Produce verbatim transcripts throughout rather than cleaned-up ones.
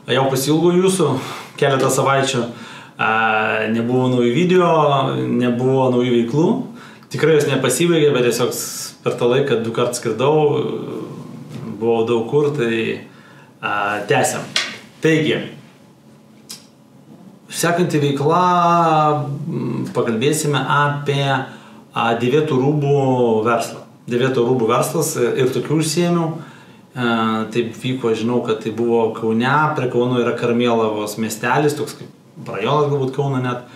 Jau pasilgau jūsų keletą savaičių. Nebuvo naujų video, nebuvo naujų veiklų. Tikrai jos nepasibaigė, bet tiesiog per tą laiką du kartus skridau, buvau daug kur, tai a, tęsiam. Taigi, sekanti veikla, pakalbėsime apie a, dėvėtų rūbų verslą. Dėvėtų rūbų verslas ir tokių užsiėmiau. Taip vyko, žinau, kad tai buvo Kaune, prie Kauno yra Karmėlavos miestelis, toks kaip rajonas galbūt Kauno net.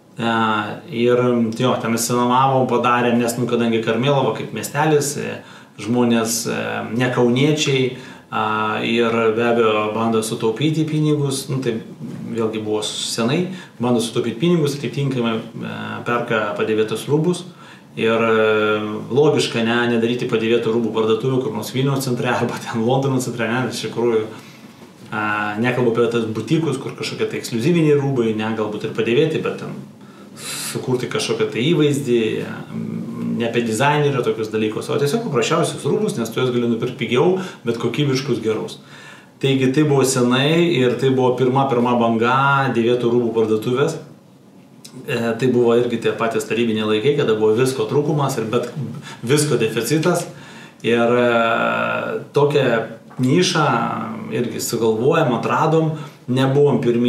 Ir jo, ten įsinuomavom, padarė, nes, nu, kadangi Karmėlava kaip miestelis, žmonės ne kauniečiai ir be abejo bando sutaupyti pinigus, nu, tai vėlgi buvo senai, bando sutaupyti pinigus, taip tinkamai perka padėvėtus rūbus. Ir logiška, ne, nedaryti padėvėtų rūbų parduotuvių, kur nors Vilniaus centre arba ten Londono centre, ne, iš tikrųjų nekalbu apie tas butikus, kur kažkokie tai ekskliuzyviniai rūbai, ne, galbūt ir padėvėti, bet ten sukurti kažkokią tai įvaizdį, ne apie dizainerio tokius dalykus, o tiesiog paprasčiausius rūbus, nes tu juos gali nupirkti pigiau, bet kokybiškus gerus. Taigi tai buvo senai ir tai buvo pirma, pirma banga dėvėtų rūbų parduotuvės. Tai buvo irgi tie patys tarybiniai laikai, kada buvo visko trūkumas ir bet visko deficitas. Ir tokią nišą irgi sugalvojom, atradom, nebuvom pirmi,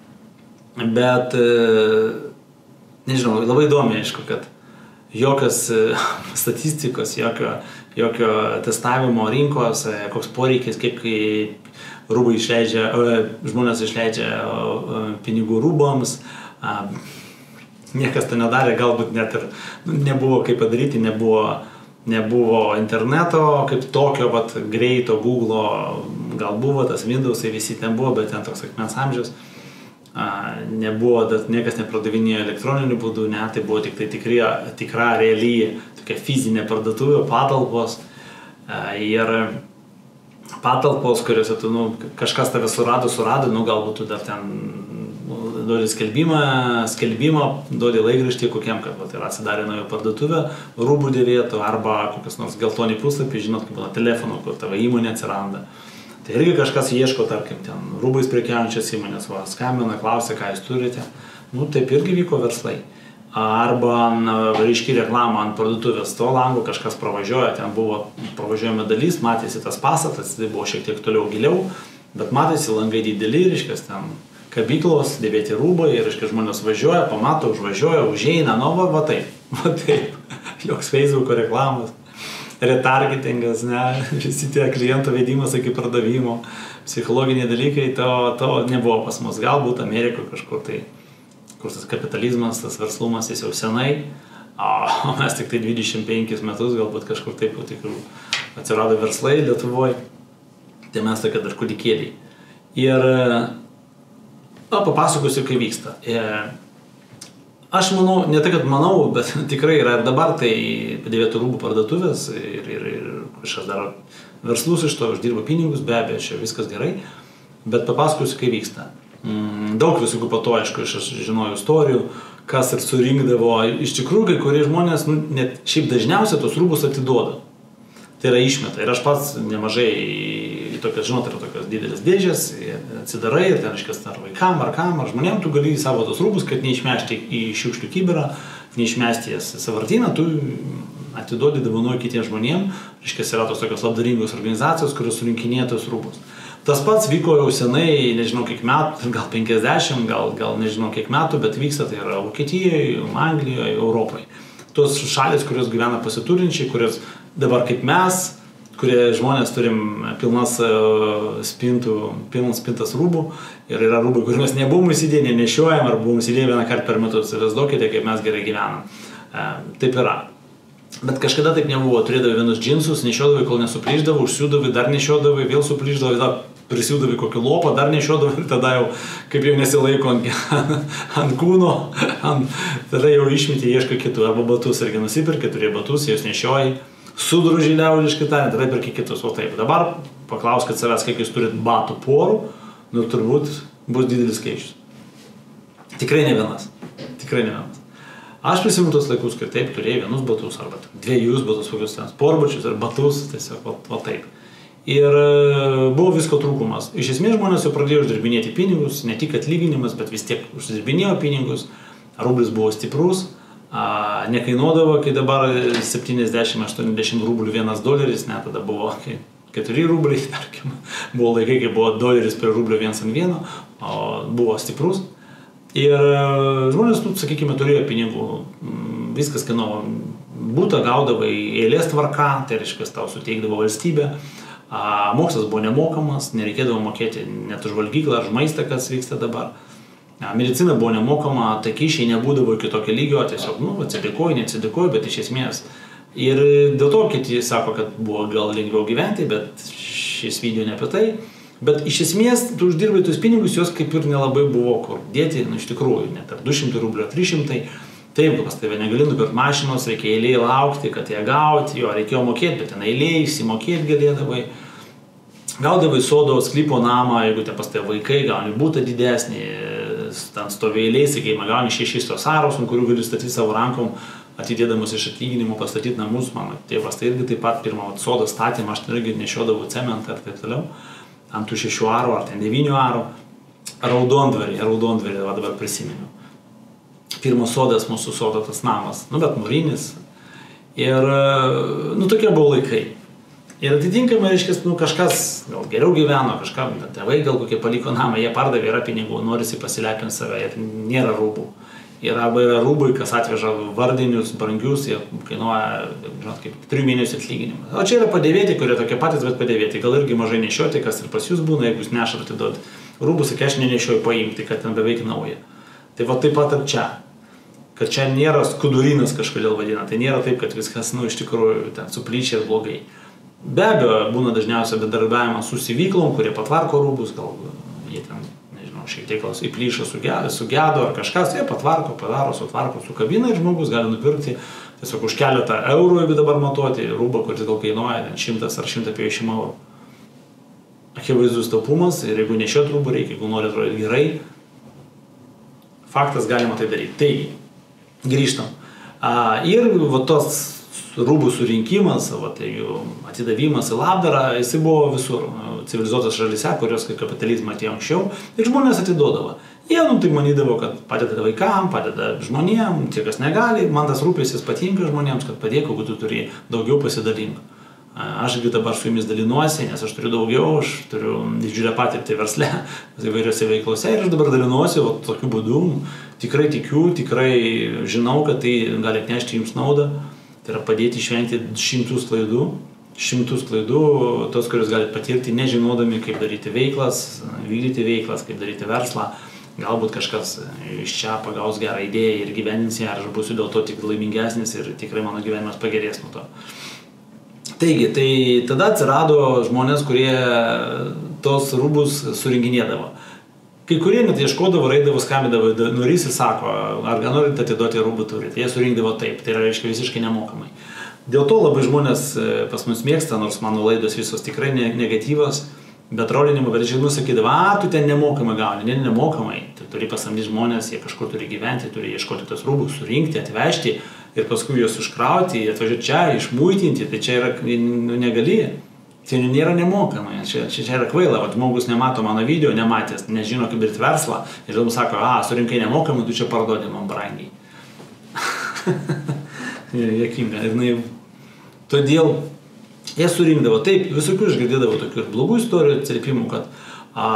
bet, nežinau, labai įdomi, aišku, kad jokios statistikos, jokio, jokio testavimo rinkos, koks poreikis, kaip rūbai išleidžia, žmonės išleidžia pinigų rūbams, niekas to nedarė, galbūt net ir nebuvo kaip padaryti, nebuvo, nebuvo interneto, kaip tokio vat, greito Google'o, gal buvo tas Windows'ai, visi ten buvo, bet ten toks akmens amžius, nebuvo, niekas nepardavinėjo elektroniniu būdu, ne, tai buvo tik tai tikri, tikra, reali, tokia fizinė parduotuvė, patalpos ir patalpos, kuriuose tu, nu, kažkas tave surado, surado, nu, galbūt tu dar ten duodi skelbimą, skelbimą, duodi laikraštį kokiam, kad vat, yra atsidarė nauja parduotuvė, rūbų dėvėtų arba kokias nors geltoni puslapį, žinot, kaip būna telefonų, kur tavo įmonė atsiranda. Tai irgi kažkas ieško, tarkim, ten rūbais prekiaujančios įmonės, va, skambina, klausia, ką jūs turite. Nu, taip irgi vyko verslai. Arba ryški reklama ant parduotuvės to lango, kažkas pravažiuoja, ten buvo pravažiuojama dalis, matėsi tas pastatas, tai buvo šiek tiek toliau giliau, bet matėsi langai dideli, reiškia, ten kabyklos, dėvėti rūbai ir, reiškia, žmonės važiuoja, pamato, užvažiuoja, užeina, nu, va, va taip, va taip, joks Facebooko reklamos, retargetingas, ne, visi tie klientų vedimas iki pardavimo, psichologiniai dalykai, to, to nebuvo pas mus, galbūt Amerikoje kažkur tai, kur tas kapitalizmas, tas verslumas, jis jau senai, o mes tik tai dvidešimt penkis metus, galbūt kažkur taip jau tikrų atsirado verslai Lietuvoje, tai mes tokie dar kūdikėliai. Ir na, papasakosiu, kaip vyksta. Aš manau, ne tai, kad manau, bet tikrai yra ir dabar tai padėvėtų rūbų parduotuvės ir, ir, ir kažkas daro verslus iš to, uždirba pinigus, be abejo, čia viskas gerai, bet papasakosiu, kaip vyksta. Daug visokių po to, aišku, aš žinojau istorijų, kas ir surinkdavo. Iš tikrųjų, kai kurie žmonės, nu, net šiaip dažniausiai tos rūbus atiduoda. Tai yra išmeta. Ir aš pats nemažai tokias, žinot, yra tokios didelės dėžės, atsidarai ir ten, reiškia, ar vaikam, ar kam, ar žmonėm, tu gali savo tos rūbus, kad neišmesti į šiukšlių kibirą, neišmesti jas į sąvartyną, tu atiduodi, dovanoji kitiems žmonėm, reiškia, yra tos tokios labdaringos organizacijos, kurios surinkinėja tos rūbus. Tas pats vyko jau senai, nežinau kiek metų, gal penkiasdešimt, gal, gal nežinau kiek metų, bet vyksta tai yra Vokietijoje, Anglijoje, Europoje. Tos šalis, kurios gyvena pasiturinčiai, kurios dabar kaip mes, kurie žmonės turim pilnas spintų, pilnas spintas rūbų ir yra rūbai, kur mes nebuvom įsidėję, nenešiojam, ar buvom įsidėję vieną kartą per metus. Įsivaizduokite, kaip mes gerai gyvenam. Taip yra. Bet kažkada taip nebuvo. Turėdavai vienus džinsus, nešiodavai, kol nesuplyždavai, užsiūdavai, dar nešiodavai, vėl suplyždavai, dar prisiūdavai kokį lopą, dar nešiodavai ir tada jau, kaip jau nesilaiko ant, ant kūno, ant, tada jau išmetė, ieško kitų. Arba batus irgi nusipirkė, turėjo batus, jos nešiojai. Sudružį liaudiškai tariant, tada perki kitus, o taip. Dabar paklauskit savęs, kiek jūs turit batų porų, nu turbūt bus didelis skaičius. Tikrai ne vienas. Tikrai ne vienas. Aš prisimenu tos laikus, kai taip turėjai vienus batus, arba dviejus batus, kokius ten sportbačius, ar batus, tiesiog, o, o taip. Ir buvo visko trūkumas. Iš esmės žmonės jau pradėjo uždirbinėti pinigus, ne tik atlyginimas, bet vis tiek uždirbinėjo pinigus, rublis buvo stiprus, a, nekainuodavo, kai dabar septyniasdešimt aštuoniasdešimt rublių vienas doleris, ne, tada buvo keturi rubliai, tarkim, buvo laikai, kai buvo doleris prie rublio vienas ant vieno, o buvo stiprus. Ir žmonės, nu, sakykime, turėjo pinigų, viskas kainuodavo, būtą gaudavo į eilės tvarką, tai reiškia, tau suteikdavo valstybė. A, mokslas buvo nemokamas, nereikėdavo mokėti net už valgyklą ar už maistą, kas vyksta dabar. A, medicina buvo nemokama, tai kyšiai nebūdavo iki tokio lygio, tiesiog, nu, atsidėkoju, neatsidėkoju, bet iš esmės. Ir dėl to kiti sako, kad buvo gal lengviau gyventi, bet šis video ne apie tai. Bet iš esmės, tu uždirbai tuos pinigus, jos kaip ir nelabai buvo kur dėti, nu, iš tikrųjų, net ar du šimtai rublių, ar trys šimtai. Taip, pas tave negali nupirkti mašinos, reikia eilėje laukti, kad ją gauti, jo reikėjo mokėti, bet ten eilėje įsimokėti galėdavai. Gaudavai sodo, sklypo namą, jeigu te pas tave vaikai, gauni būtą didesnį, ten stovi eilėje, sakykime, gauni šešis tos aros, ant kurių gali statyti savo rankom, atidėdamas iš atlyginimo pastatyti namus. Mano tėvas tai irgi taip pat pirmą sodo statymą, aš ten irgi nešiodavau cementą ir taip toliau, ant tų šešių arų ar ten devynių arų. Raudondvarį, raudondvarį, va dabar prisimenu. Pirmas sodas, mūsų sodo tas namas, nu bet mūrinis. Ir, nu, tokie buvo laikai. Ir atitinkamai, reiškia, nu, kažkas gal geriau gyveno, kažkam, tėvai gal kokie paliko namą, jie pardavė, yra pinigų, norisi pasilepinti save, jie nėra rūbų. Yra, yra rūbai, kas atveža vardinius, brangius, jie kainuoja, žinot, kaip trijų mėnesių atlyginimas. O čia yra padėvėti, kurie tokie patys, bet padėvėti. Gal irgi mažai nešioti, kas ir pas jūs būna, jeigu jūs nešat atiduoti rūbus, kai aš nenešioju paimti, kad ten beveik nauja. Tai va taip pat ir čia. Kad čia nėra skudurinas kažkodėl vadina, tai nėra taip, kad viskas, nu, iš tikrųjų, ten suplyčia ir blogai. Be abejo, būna dažniausiai bendradarbiavimas su siuvyklom, kurie patvarko rūbus, gal jie ten, nežinau, šiek tiek įplyšę sugedo ar kažkas, jie patvarko, padaro, sutvarko su kabina ir žmogus gali nupirkti tiesiog už keletą eurų, jeigu dabar matuoti, rūbą, kuris gal kainuoja ten šimtas ar šimtas penkiasdešimt eurų. Akivaizdus taupumas ir jeigu nešiot rūbų reikia, jeigu nori atrodyti gerai, faktas galima tai daryti. Taigi, grįžtam. A, ir va, tos rūbų surinkimas, va, tai atidavimas į labdarą, jisai buvo visur civilizuotos šalyse, kurios kapitalizmą atėjo anksčiau, ir žmonės atiduodavo. Jie, nu, tai manydavo, kad padeda vaikam, padeda žmonėm, tie, kas negali, man tas rūpestis patinka žmonėms, kad padėk, jeigu tu turi daugiau pasidalink. Aš dabar su jumis dalinuosi, nes aš turiu daugiau, aš turiu didžiulę patirtį versle, įvairiose veiklose ir aš dabar dalinuosi va, tokiu būdu. Tikrai tikiu, tikrai žinau, kad tai gali atnešti jums naudą. Tai yra padėti išvengti šimtus klaidų, šimtus klaidų, tos, kurios galite patirti, nežinodami, kaip daryti veiklas, vykdyti veiklas, kaip daryti verslą. Galbūt kažkas iš čia pagaus gerą idėją ir gyvendins ją, aš būsiu dėl to tik laimingesnis ir tikrai mano gyvenimas pagerės nuo to. Taigi, tai tada atsirado žmonės, kurie tos rūbus surinkinėdavo. Kai kurie net ieškodavo, raidavo, skambindavo, norys ir sako, ar norite atiduoti rūbų turite. Jie surinkdavo taip, tai reiškia visiškai nemokamai. Dėl to labai žmonės pas mus mėgsta, nors mano laidos visos tikrai negatyvos, bet rolinimo, bet žinau, sakydavo, a, tu ten nemokamai gauni, ne, nemokamai. Tu turi pasamdyti žmonės, jie kažkur turi gyventi, turi ieškoti tos rūbus, surinkti, atvežti ir paskui juos užkrauti, atvažiuoti čia, išmuitinti, tai čia yra, nu, negali. Tai nėra nemokamai, čia, čia, čia yra kvaila, vat, žmogus nemato mano video, nematęs, nežino kaip daryti verslą ir žmogus sako, a, surinkai nemokamai, tu čia parduodi man brangiai. Jokinga. Ir naivu. Todėl jie surinkdavo, taip, visokių išgirdėdavo tokių blogų istorijų atsiliepimų, kad a,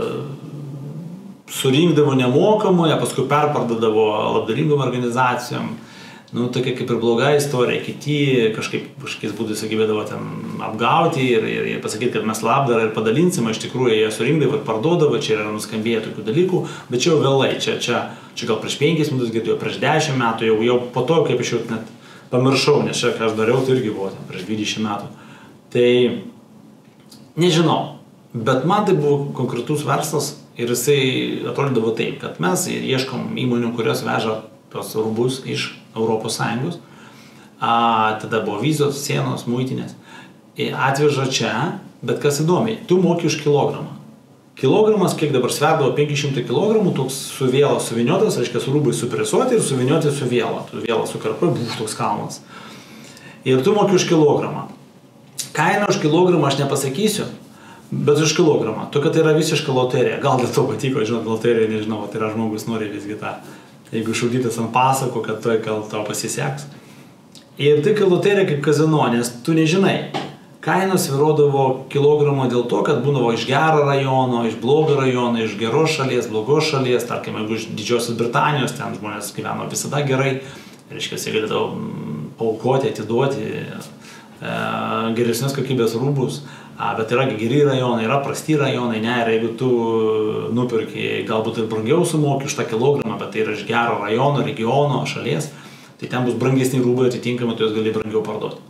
surinkdavo nemokamai, paskui perpardodavo labdaringom organizacijom. Nu, tokia kaip ir bloga istorija, kiti kažkaip kažkokiais būdais sugebėdavo ten apgauti ir, ir, ir pasakyti, kad mes labdarą ir padalinsim, iš tikrųjų jie surinkdavo ir parduodavo, čia yra nuskambėję tokių dalykų, bet čia jau vėlai, čia, čia, čia gal prieš penkis metus girdėjau, prieš dešimt metų, jau, jau po to, kaip aš jau net pamiršau, nes čia, ką aš dariau, tai irgi buvo ten, prieš dvidešimt metų. Tai nežinau, bet man tai buvo konkretus verslas ir jisai atrodydavo taip, kad mes ieškom įmonių, kurios veža tos rūbus iš Europos Sąjungos, a, tada buvo vizos, sienos, muitinės, atveža čia, bet kas įdomiai, tu moki už kilogramą. Kilogramas, kiek dabar sverdavo penki šimtai kilogramų, toks su vėla suviniotas, reiškia su rūbai supresuoti ir suvinioti su vėla. Tu vėla sukarpai, būš toks kalnas. Ir tu moki už kilogramą. Kaina už kilogramą aš nepasakysiu, bet už kilogramą. Tokia tai yra visiška loterija. Gal dėl to patiko, žinot, loterija, nežinau, tai yra žmogus nori visgi tą. Jeigu šaudytas ant pasako, kad toj gal tau pasiseks. Ir tai loterija kaip kazino, nes tu nežinai. Kainos svyruodavo kilogramo dėl to, kad būdavo iš gero rajono, iš blogo rajono, iš geros šalies, blogos šalies, tarkim, jeigu iš Didžiosios Britanijos, ten žmonės gyveno visada gerai, reiškia, jie galėdavo paaukoti, atiduoti e, geresnės kokybės rūbus, a, bet yra geri rajonai, yra prasti rajonai, ne, ir jeigu tu nupirki, galbūt ir brangiau sumoki už tą kilogramą, bet tai yra iš gero rajono, regiono, šalies, tai ten bus brangesni rūbai, atitinkamai tu juos gali brangiau parduoti.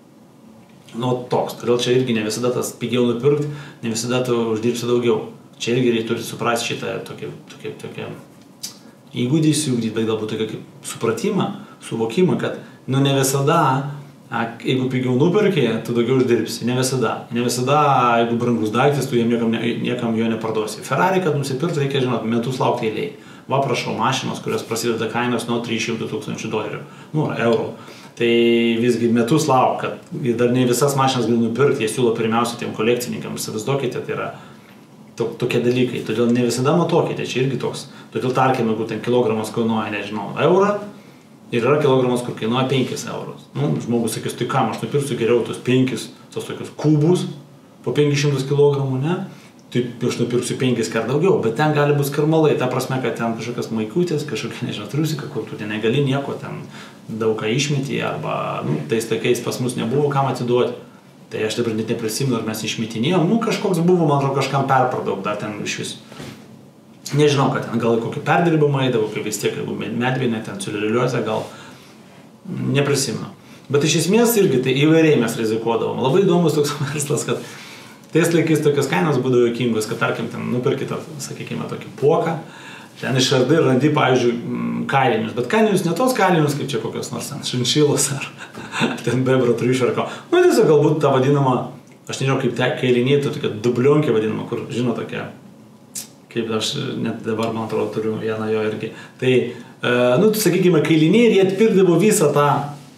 Nu, toks. Todėl čia irgi ne visada tas pigiau nupirkti, ne visada tu uždirbsi daugiau. Čia irgi turi suprasti šitą tokį, tokį, tokį įgūdį įsiugdyti, bet galbūt tokį kaip supratimą, suvokimą, kad nu ne visada, jeigu pigiau nupirki, tu daugiau uždirbsi. Ne visada. Ne visada, jeigu brangus daiktas, tu jam niekam, niekam jo neparduosi. Ferrari, kad nusipirkti, reikia, žinot, metus laukti eilėj. Va, prašau, mašinos, kurios prasideda kainos nuo trijų šimtų tūkstančių dolerių, nu, eurų. Tai visgi metus lauk, kad dar ne visas mašinas gali nupirkti, jie siūlo pirmiausia tiem kolekcininkams, įsivaizduokite, tai yra to, tokie dalykai, todėl ne visada matuokite, čia irgi toks, todėl tarkime, jeigu ten kilogramas kainuoja, nežinau, eurą, ir yra kilogramas, kur kainuoja penkis eurus. Nu, žmogus sakys, tai kam, aš nupirksiu geriau tos penkis, tos tokius kubus, po penkis šimtus kilogramų, ne? Tai aš nupirksiu penkis kart daugiau, bet ten gali bus karmalai, ta prasme, kad ten kažkokias maikutės, kažkokia, nežinau, triusika, kur tu ten negali nieko, ten daug ką išmetį, arba, nu, tais tokiais pas mus nebuvo kam atiduoti. Tai aš dabar net neprisimenu, ar mes išmetinėjom, nu, kažkoks buvo, man atrodo, kažkam perpardaug, dar ten iš vis. Nežinau, kad ten gal kokį perdirbimą eidavo, kaip vis tiek, jeigu medvinė, ten ciuliliuozė, gal neprisimenu. Bet iš esmės irgi tai įvairiai mes rizikuodavom. Labai įdomus toks verslas, kad tais laikais tokios kainos būdavo juokingos, kad tarkim ten nupirkite, sakykime, tokį poką, ten išardai ir randi, pavyzdžiui, kailinius, bet kailinius ne tos kailinius, kaip čia kokios nors ten šinšilos ar ten bebro triušio ar ko. Nu, tiesiog galbūt tą vadinamą, aš nežinau, kaip te kailiniai, tai tokia dublionkė vadinama, kur, žinau, tokia, kaip aš net dabar, man atrodo, turiu vieną jo irgi. Tai, e, nu, sakykime, kailiniai ir jie atpirkdavo visą tą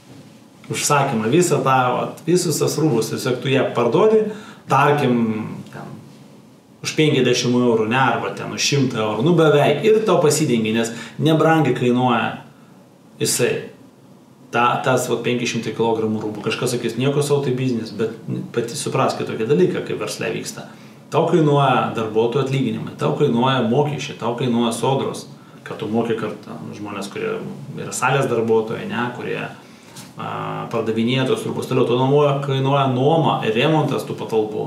užsakymą, visą tą, vat, visus tas rūbus, tiesiog tu ją parduodi, tarkim, ten, už penkiasdešimt eurų, ne, arba ten už šimtą eurų, nu beveik, ir tau pasidengi, nes nebrangiai kainuoja jisai, ta, tas va, penki šimtai kilogramų rūbų. Kažkas sakys, nieko savo tai biznis, bet pati supraskite tokį dalyką, kaip versle vyksta. Tau kainuoja darbuotojų atlyginimai, tau kainuoja mokesčiai, tau kainuoja sodros, kad tu moki kartą žmonės, kurie yra salės darbuotojai, ne, kurie pardavinėja tos rūbus, toliau to nuomoja, kainuoja nuoma ir remontas tų patalpų.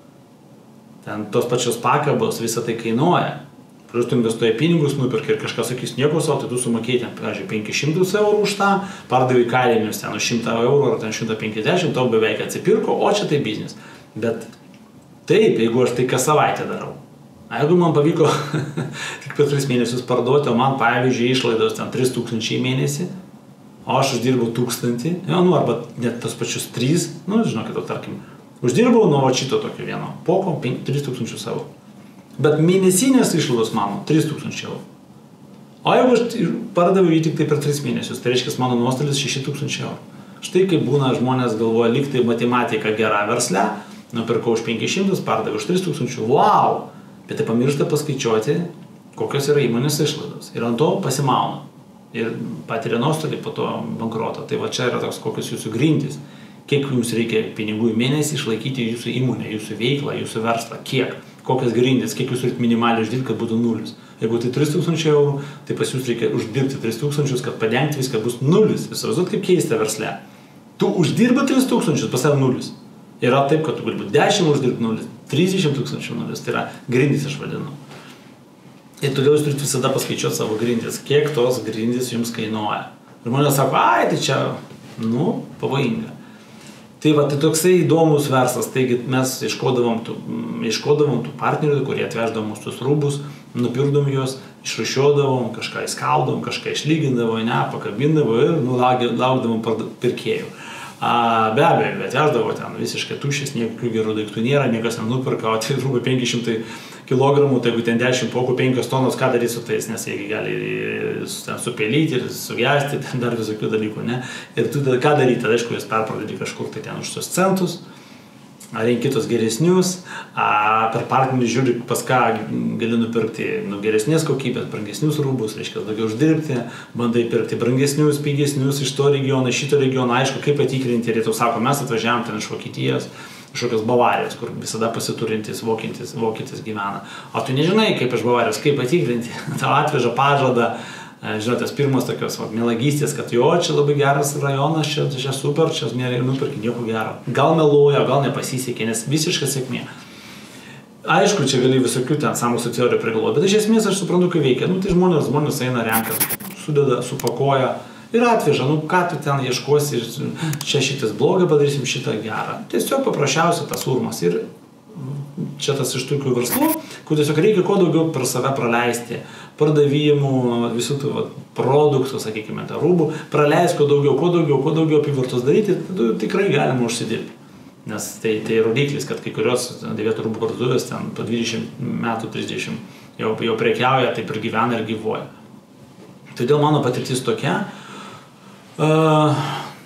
Ten tos pačios pakabos, visą tai kainuoja. Plius tu investuoji pinigus, nupirki ir kažkas sakys nieko savo, tai tu sumokėjai ten, pavyzdžiui, penkis šimtus eurų už tą, pardavai kailinius ten už šimtą eurų ar ten šimtą penkiasdešimt, tau beveik atsipirko, o čia tai biznis. Bet taip, jeigu aš tai kas savaitę darau. A jeigu man pavyko tik per tris mėnesius parduoti, o man, pavyzdžiui, išlaidos ten tris tūkstančiai mėnesį, o aš uždirbau tūkstantį, ja, nu, arba net tos pačius trys, nu, žinokit, tarkim, uždirbau nuo šito tokio vieno poko tris tūkstančius eurų. Bet mėnesinės išlaidos mano tris tūkstančiai eurų. O jeigu aš pardaviau jį tik tai per tris mėnesius, tai reiškia mano nuostolis šeši tūkstančiai eurų. Štai kaip būna žmonės galvoja, lyg tai matematika gera versle, nupirkau už penkis šimtus, pardaviau už tris tūkstančių, wow! Bet tai pamiršta paskaičiuoti, kokios yra įmonės išlaidos. Ir ant to pasimauna. Ir patiria nuostolį po to bankroto. Tai va čia yra toks, kokios jūsų grindys. Kiek jums reikia pinigų į mėnesį išlaikyti jūsų įmonę, jūsų veiklą, jūsų verslą. Kiek? Kokios grindys, kiek jūs turite minimaliai uždirbti, kad būtų nulis. Jeigu tai tris tūkstančiai eurų, tai pas jūs reikia uždirbti tris tūkstančius, kad padengti viską bus nulis. Įsivaizduot, kaip keista versle. Tu uždirba tris tūkstančius, pas tave nulis. Yra taip, kad tu gali būti dešimt uždirbti nulis, trisdešimt tūkstančių nulis. Tai yra grindys, aš vadinu. Ir todėl jūs turite visada paskaičiuoti savo grindys, kiek tos grindys jums kainuoja. Žmonės sako, ai, tai čia, nu, pavojinga. Tai va, tai toksai įdomus verslas, taigi mes iškodavom tų, iškodavom tų partnerių, kurie atveždavom mūsų tus rūbus, nupirkdavom juos, išrušiuodavom, kažką įskaldavom, kažką išlygindavom, ne, pakabindavom ir nu, laukdavom pirkėjų. A, be abejo, atveždavo ten visiškai tuščias, niekių gerų daiktų nėra, niekas nenupirka, o tai rūbai penki šimtai kilogramų, tai jeigu ten dešimt pokų, penkios tonos, ką darys su tais, nes jie gali ten supelyti ir sugesti, ten dar visokių dalykų, ne. Ir tu ką daryti, tada aišku, jas perpradedi kažkur tai ten už tos centus, renkitos geresnius, a, per partnerį žiūri, pas ką gali nupirkti nu, geresnės kokybės, brangesnius rūbus, reiškia daugiau uždirbti, bandai pirkti brangesnius, pigesnius iš to regiono, iš šito regiono, aišku, kaip patikrinti, ir jie tau sako, mes atvažiavam ten iš Vokietijos, iš kokios Bavarijos, kur visada pasiturintis vokietis, vokietis gyvena. O tu nežinai, kaip iš Bavarijos, kaip patikrinti, tau atveža pažadą, žinot, tas pirmas tokios va, melagystės, kad jo, čia labai geras rajonas, čia, čia super, čia nupirki nieko gero. Gal meluoja, gal nepasisekė, nes visiška sėkmė. Aišku, čia gali visokių ten sąmokslo teorijų prigalvoti, bet iš esmės aš suprantu, kaip veikia. Nu, tai žmonės, žmonės eina, renka, sudeda, supakoja ir atveža, nu, ką tu ten ieškosi, čia šitas blogą padarysim, šitą gerą. Tiesiog paprasčiausia tas urmas. Ir čia tas iš tokių verslų, kur tiesiog reikia kuo daugiau per save praleisti, pardavimų, visų tų va, produktų, sakykime, tą rūbų, praleisti kuo daugiau, kuo daugiau, kuo daugiau apyvartos daryti, tu, tikrai galima užsidirbti. Nes tai, tai rodiklis, kad kai kurios dėvėtų rūbų parduotuvės ten po dvidešimt metų, trisdešimt jau, jau prekiauja, taip ir gyvena ir gyvuoja. Todėl mano patirtis tokia. Uh,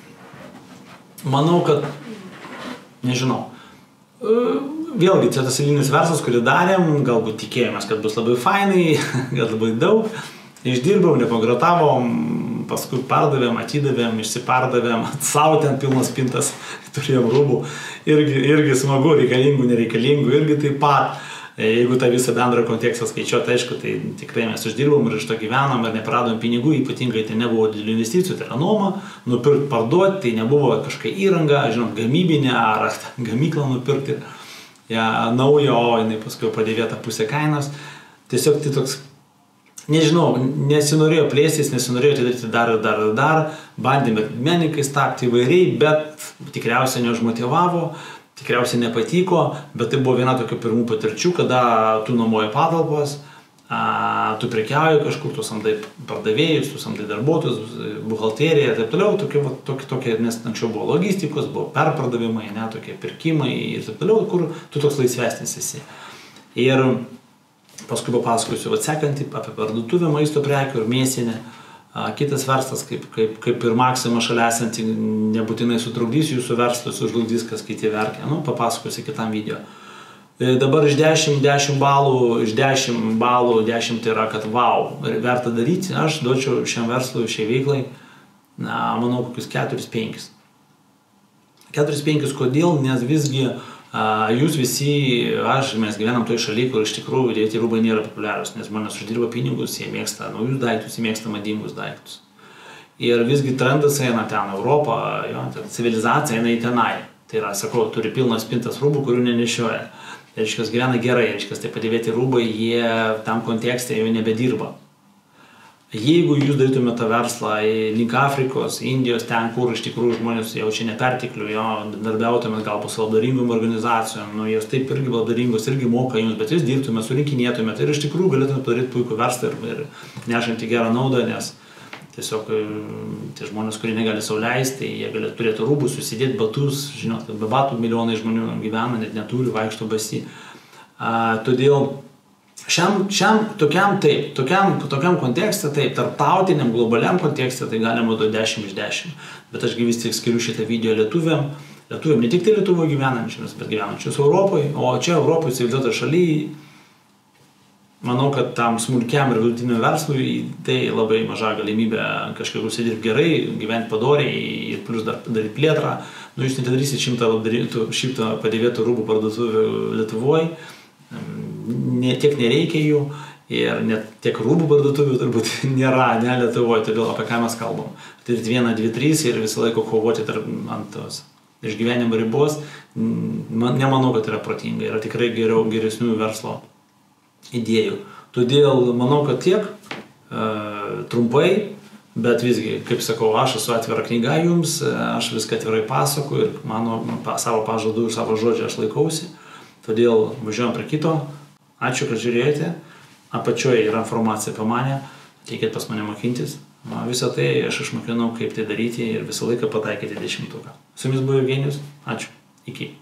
manau, kad, nežinau, uh, vėlgi, čia tas eilinis verslas, kurį darėm, galbūt tikėjomės, kad bus labai fainai, kad labai daug. Išdirbom, nepagratavom, paskui pardavėm, atidavėm, išsipardavėm, savo ten pilnas pintas, turėjom rūbų. Irgi, irgi smagu, reikalingų, nereikalingų, irgi taip pat. Jeigu tą visą bendrą kontekstą skaičiuoti, aišku, tai tikrai mes uždirbom ir iš to gyvenom ir nepraradom pinigų, ypatingai tai nebuvo didelių investicijų, tai yra nuoma, nupirkti, parduoti, tai nebuvo kažkokia įranga, žinot, gamybinė ar gamyklą nupirkti. Ja, naujo, o jinai paskui padėvėta pusė kainos. Tiesiog tai toks, nežinau, nesinorėjo plėstis, nesinorėjo atidaryti dar ir dar ir dar, bandėme menininkais tapti įvairiai, bet tikriausiai neužmotyvavo, tikriausiai nepatiko, bet tai buvo viena tokių pirmų patirčių, kada tu nuomoji patalpas, a, tu prekiauji kažkur, tu samdai pardavėjus, tu samdai darbuotojus, buhalteriją ir taip toliau, tokie, va, tokie, tokie, nes anksčiau buvo logistikos, buvo perpardavimai, ne, tokie pirkimai ir taip toliau, kur tu toks laisvesnis esi. Ir paskui papasakosiu sekantį apie parduotuvę maisto prekių ir mėsinę. Kitas verslas, kaip, kaip, kaip ir Maxima šalia esantį, nebūtinai sutrukdys jūsų verslus, užžlugdys, kas kiti verkia. Nu, papasakosiu kitam video. Dabar iš dešimt, dešimt balų, iš dešimt balų, dešimt yra, kad wow, verta daryti. Aš duočiau šiam verslui, šiai veiklai, na, manau, kokius keturis penkis. keturis penkis kodėl? Nes visgi jūs visi, aš, mes gyvenam toj šaly, kur iš tikrųjų dėvėti rūbai nėra populiarius, nes žmonės uždirba pinigus, jie mėgsta naujus daiktus, jie mėgsta madingus daiktus. Ir visgi trendas eina ten, Europą, jo, civilizacija eina į tenai. Tai yra, sakau, turi pilnas pintas rūbų, kurių nenešioja. Reiškia, gyvena gerai, reiškia, tai padėvėti rūbai, jie tam kontekste jau nebedirba. Jeigu jūs darytumėte tą verslą link Afrikos, Indijos, ten, kur iš tikrųjų žmonės jaučia neperteklių, jo, darbiautumėt gal po labdaringom organizacijom, nu, jos taip irgi labdaringos, irgi moka jums, bet jūs dirbtumėt, surinkinėtumėt ir iš tikrųjų galėtumėt padaryti puikų verslą ir, ir nešantį gerą naudą, nes tiesiog tie žmonės, kurie negali sau leisti, jie galėtų turėti rūbus, susidėti batus, žinot, kad be batų milijonai žmonių gyvena, net neturi, vaikšto basi. A, todėl Šiam, šiam tokiam, taip, tokiam, tokiam kontekste, taip, tarptautiniam, globaliam kontekste, tai galima duoti dešimt iš dešimt. Bet aš vis tik skiriu šitą video lietuviam, lietuviam ne tik tai Lietuvoje gyvenančiams, bet gyvenančius Europoje, o čia Europoje civilizuotoj šaly, manau, kad tam smulkiam ir vidutiniam verslui tai labai maža galimybė kažkaip užsidirbti gerai, gyventi padoriai ir plus dar daryti plėtrą. Nu, jūs netidarysit šimtą padėvėtų rūbų parduotuvių Lietuvoje. Ne, tiek nereikia jų ir net tiek rūbų parduotuvių turbūt nėra, ne Lietuvoje, todėl apie ką mes kalbam. Turėti vieną, dvi, trys ir visą laiką kovoti tarp, ant tos išgyvenimo ribos, man, nemanau, kad yra protinga, yra tikrai geriau, geresnių verslo idėjų. Todėl manau, kad tiek, e, trumpai, bet visgi, kaip sakau, aš esu atvira knyga jums, aš viską atvirai pasakoju ir mano pa, savo pažadų ir savo žodžią aš laikausi. Todėl važiuojam prie kito. Ačiū, kad žiūrėjote. Apačioje yra informacija apie mane. Ateikit pas mane mokintis. Visą tai aš išmokinau, kaip tai daryti ir visą laiką pataikyti dešimtuką. Su jumis buvo Eugenijus. Ačiū. Iki.